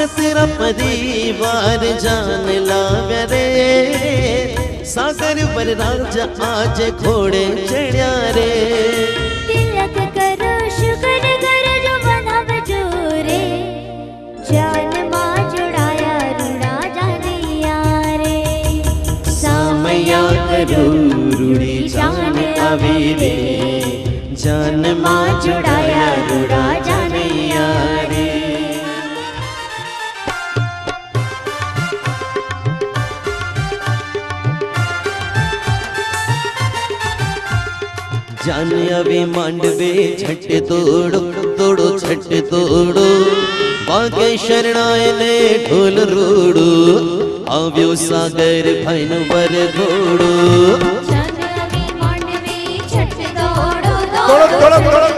तेरा परिवार जान लाव्या रे सागर पर राजा आज घोड़े चढ़्या रे तिलक करो शुक्र करो जो बना बजूरे जान मां जुड़ाया रूड़ा जानिया रे सामया करो रूड़ी जान आवे रे जान मां जुड़ाया रूड़ा जानिया रे जान आवे मांडवे छट तोड़ो तोड़ो छट तोड़ो बागे शरणाए ने ढोल रोड़ो आव्यो सागर भैन वर घोड़ो जान आवे मांडवे छट तोड़ो तोड़ो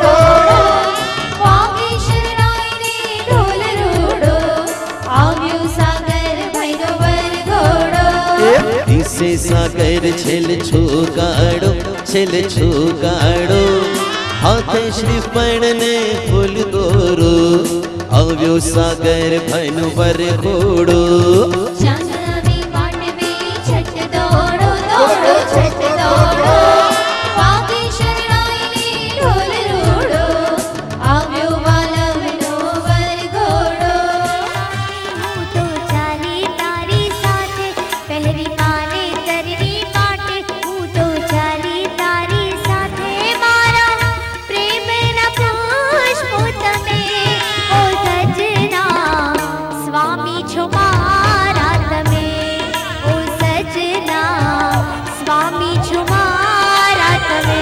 बागे शरणाए ने ढोल रोड़ो आव्यो सागर भैन वर घोड़ो इसे सागर छेल छोगाड़ो छेल छोगाड़ो हाथे श्रीफण ने फूल गोरो आव्यो सागर भैन वर घोड़ो जान आवे मांडवे छट तोड़ो छट तोड़ो बागे शरणाए ने ढोल रोड़ो आव्यो वालवनो वर घोड़ो हूँ तो चाली तारी साथे पहरी पाले तरनी पाटे हूँ तो चाली तारी साथे मारा प्रेम न पुष्पो तमे ओ सजना स्वामी छो मारा तमे ओ सजना स्वामी छो मारा तमे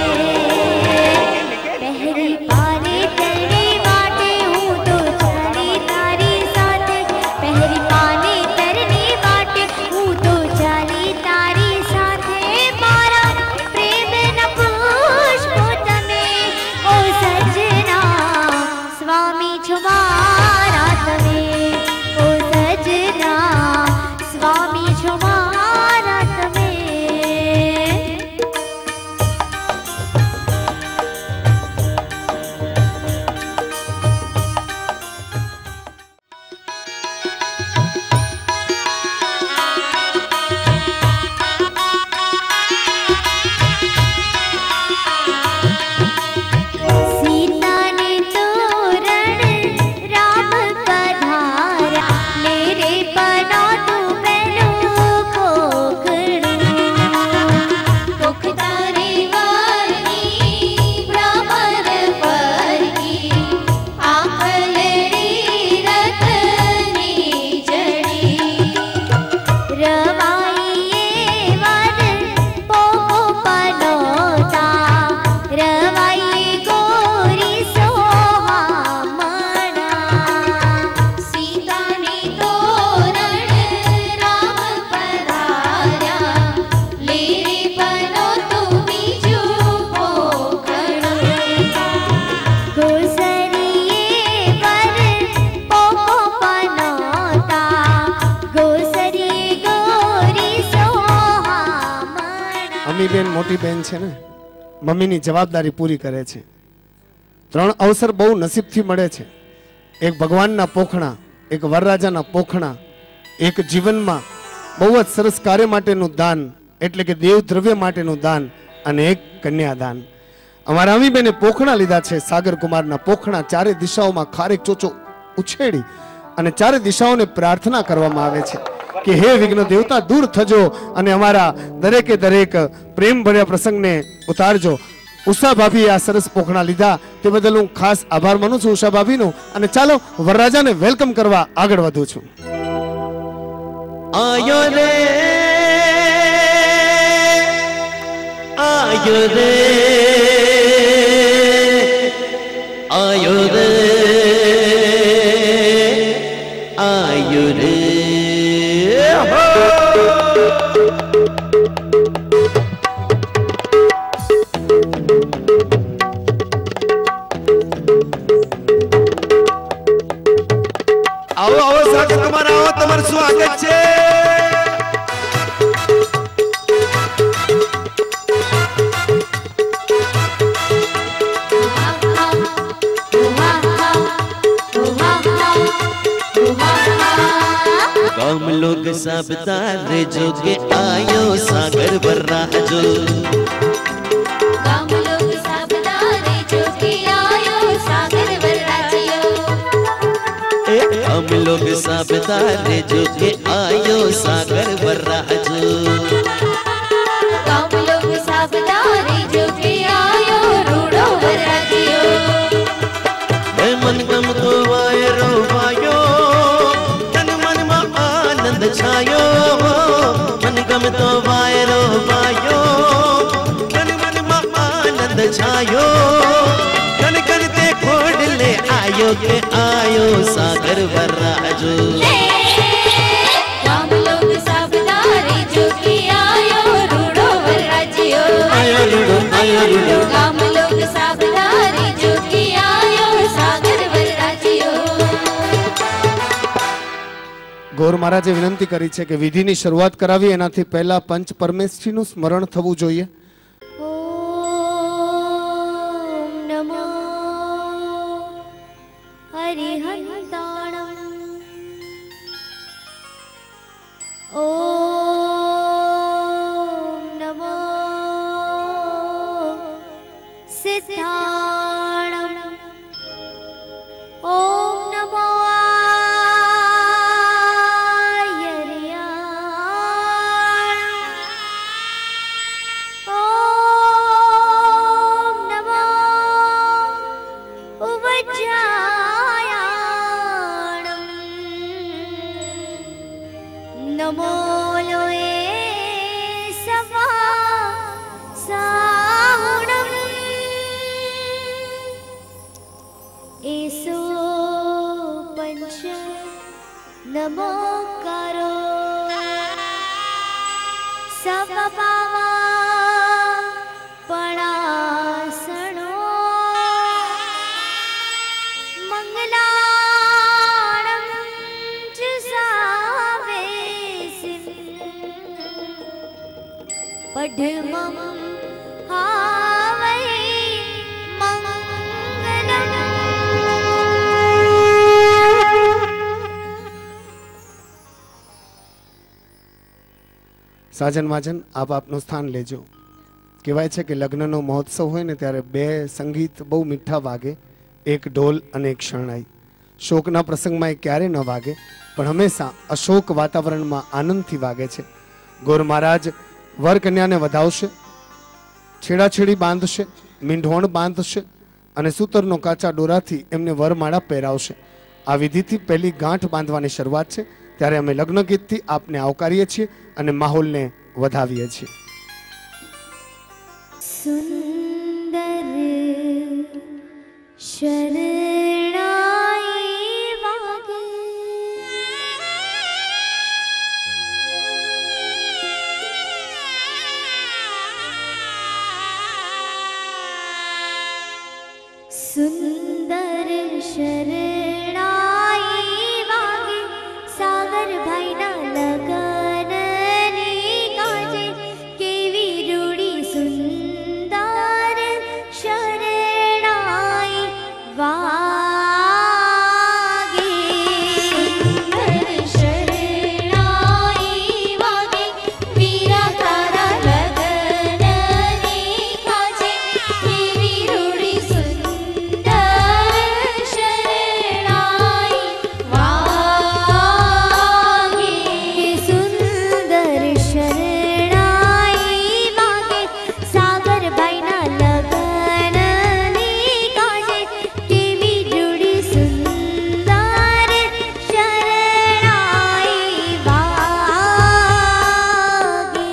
पहरी पाले तरनी पाटे हूँ तो चाली तारी साथे पहरी पाले तरनी पाटे हूँ तो चाली तारी साथे मारा प्रेम न पुष्पो तमे ओ सजना स्वामी छो मारा तमे ओ सजना स्वामी छो मारा तमे सीता ने तोरण राम पधारा मेरे पना तू मैनो कोखड़ू कोखतारे वारनी भ्रमर पर की आखलड़ी रतनी जड़ी रवाइये वर पोको पनोता रवाइये गोरी सोहामणा सीता ने तोरण राम पधार्या लेरे पनो तू बीजू पोखड़ो गोसरिये वर पोको पनोता गोसरिये गोरी सोहामणा अमी बेन मोटी बेन छे ने मम्मी नी जवाबदारी पूरी करे छे त्रण अवसर बहु नसीब थी मळे छे एक भगवान ना पोखणा एक वरराजा ना पोखणा एक जीवन में बहु ज सरस कार्य माटेनु दान एटले के देव द्रव्य माटेनु दान अने एक कन्यादान अमारा अमी बेने पोखणा लीधा छे सागर कुमार ना पोखणा चारे दिशाओं में खारेक चोचो उछेड़ी अने चारे दिशाओं ने प्रार्थना करवामां आवे छे कि हे विघ्न देवता दूर थजो अने अमारा दरेके दरेक प्रेम भर्या प्रसंग ने उतारजो उषा भाभी आ सरस पोखणा लीधा ते बदल हूँ खास आभार मानु छुं उषा भाभी नो अने चालो वरराजा ने वेलकम करवा आगळ वधुं छुं। आयो रे आयो रे आयो रे आयो रे आओ आओ सागर कुमार आओ तमर स्वागत छे। Oh, लोग सब तारे जो के आयो सागर बर्राजो गाम लोग सब तारे जो के आयो सागर बर्राजो हम लोग सब तारे जो के आयो सागर बर्राजो गाम लोग सब तारे जो के आयो रूड़ो बर्राजो मन गम तो वायरो वायो तन मन मा आनंद छायो मन गम तो वायरो वायो तन मन मा आनंद छायो कन कन ते खोड़ ले आयो के आयो सागर बर्राजो गाम लोग सब तारे जो के आयो रूड़ो बर्राजो आयो रूड़ो गाम लोग सब तारे जो के आयो सागर बर्राजो ગોર મહારાજે વિનંતી કરી છે કે વિધિની શરૂઆત કરાવી એનાથી પહેલા પંચ પરમેશ્વરીનું સ્મરણ થવું જોઈએ. ઓમ નમો હરિહંતાણં ઓમ નમો સિદ્ધાણં ઓમ નમો ઓમ નમો ઉવજ્જાયાણં નમો લોએ સવા સાહુણં એસો પંચ નમોકારો સમપાવા પણાસણો મંગલાણં ચ સાવેસિં પઢમં હાવૈ મંગલં સાજન માજન આપ આપનું સ્થાન લેજો. કહેવાય છે કે લગ્નનો મહોત્સવ હોય ને ત્યારે બે સંગીત બહુ મીઠા વાગે, એક ઢોલ અને એક શરણાઈ. શોકના પ્રસંગમાં એ ક્યારે ન વાગે પણ હંમેશા અશોક વાતાવરણમાં આનંદથી વાગે છે. ગોર મહારાજ વર કન્યાને વધાવશે, છેડાછેડી બાંધશે, મીંઢોણ બાંધશે અને સૂતરનો કાચા દોરાથી એમને વરમાળા પહેરાવશે. આ વિધિથી પહેલી ગાંઠ બાંધવાની શરૂઆત છે. ત્યારે અમે લગ્ન ગીતથી આપને આવકારીએ છીએ અને માહોલને વધાવીએ છીએ. સુંદર શરણાઈ વાગે સુંદર શરણાઈ વાગે સાગર ભાઈના લગનની કાજે કેવી રૂડી સુંદર શરણાઈ વાગે સુંદર શરણાઈ વાગે વીરા તારા લગનની કાજે કેવી રૂડી સુંદર શરણાઈ વાગે સુંદર શરણાઈ વાગે સાગરભાઈના લગનની કાજે કેવી રૂડી સુંદર શરણાઈ વાગે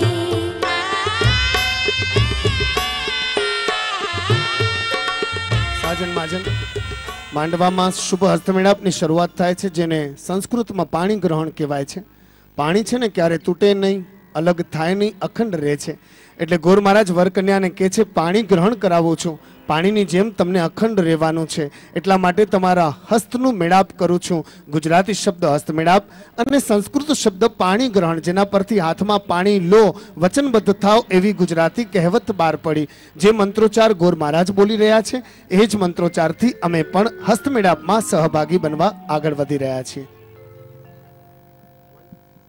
સાજન માજન માંડવામાં શુભ હસ્તમેળાપની શરૂઆત થાય છે, જેને સંસ્કૃતમાં પાણી ગ્રહણ કહેવાય છે. પાણી છે ને ક્યારે તૂટે નહીં, અલગ થાય નહીં, અખંડ રહે છે. એટલે ગોર મહારાજ વરકન્યાને કહે છે પાણી ગ્રહણ કરાવું છું, પાણીની જેમ તમને અખંડ રહેવાનું છે, એટલા માટે તમારા હસ્તનું મેળાપ કરું છું. ગુજરાતી શબ્દ હસ્તમેળાપ અને સંસ્કૃત શબ્દ પાણી ગ્રહણ, જેના પરથી હાથમાં પાણી લો, વચનબદ્ધ થાવ એવી ગુજરાતી કહેવત બહાર પડી. જે મંત્રોચ્ચાર ગોર મહારાજ બોલી રહ્યા છે એ જ મંત્રોચ્ચારથી અમે પણ હસ્તમેળાપમાં સહભાગી બનવા આગળ વધી રહ્યા છીએ.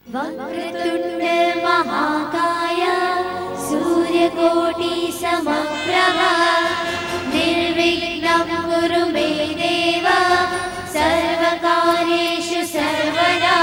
वक्रतुण्ड महाकाय सूर्यकोटि समप्रभा निर्विघ्नं कुरु मे देव सर्वकार्येषु सर्वदा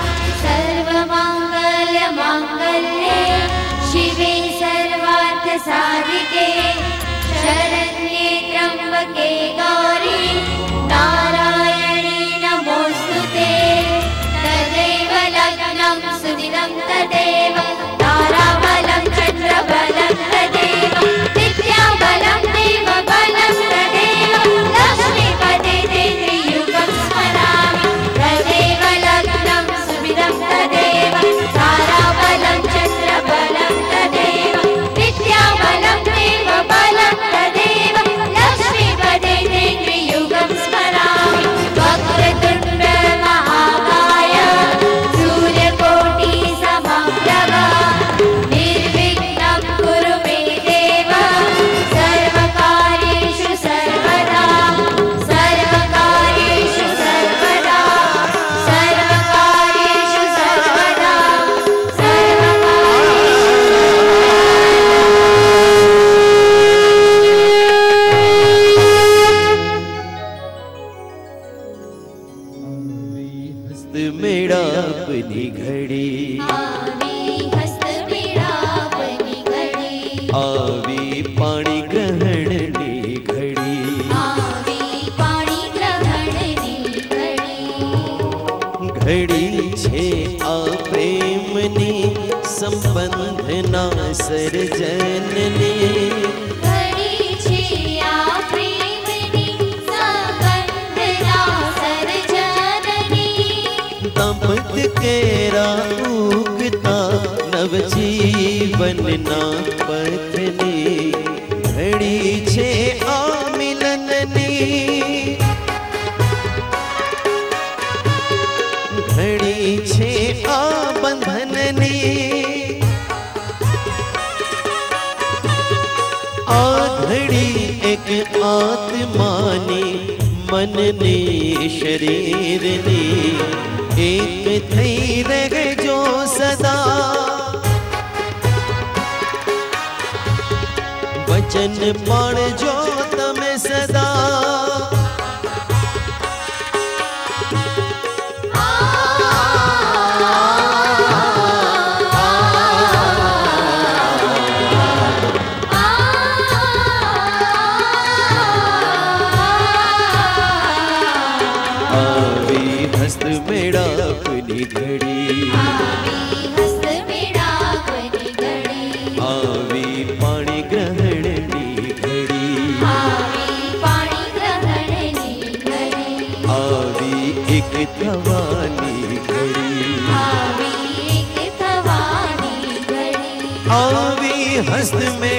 सर्वमङ्गलमाङ्गल्ये शिवे सर्वार्थसाधिके शरण्ये त्र्यम्बके गौरी नारायणी नमोऽस्तुते तदेव लग्नं सुदिनं तदेव ताराबलं चन्द्रबलं तदेव विद्याबलं देवबलं तदेव लक्ष्मीपते ते त्रियुगं स्मरामि तदेव लग्नं सुदिनं तदेव ताराबलं चन्द्रबलं तदेव विद्याबलं देवबलं तदेव लक्ष्मीपते ते त्रियुगं स्मरामि वक्रतुण्ड महाकाय सूर्यकोटि समप्रभा निर्विघ्नं कुरु मे देव सर्वकार्येषु सर्वदा सर्वकार्येषु सर्वदा सर्वकार्येषु सर्वदा हस्त मेरा अपनी घड़ी आवी हस्त मेरा अपनी घड़ी आवी पानी ग्रहण नी घड़ी आवी पाणी ग्रहणनी घड़ी घड़ी छे आ प्रेमनी संबंधना सर्जननी घड़ी छे आ प्रेमनी संबंधना सर्जननी दंपत केरा उगता नवजीवनना पथनी घड़ी छे आ मिलननी घड़ी छे आ बंधननी आ घड़ी एक आत्मानी मननी शरीरनी एक थई रहजो सदा वचन पाळजो तमे सदा आवी हस्त मेरा अपनी घड़ी आवी हस्त मेरा अपनी घड़ी आवी पानी ग्रहण नी घड़ी आवी पाणी ग्रहणनी घड़ी आवी एक थवानी घड़ी आवी एक थवानी घड़ी आवी हस्त में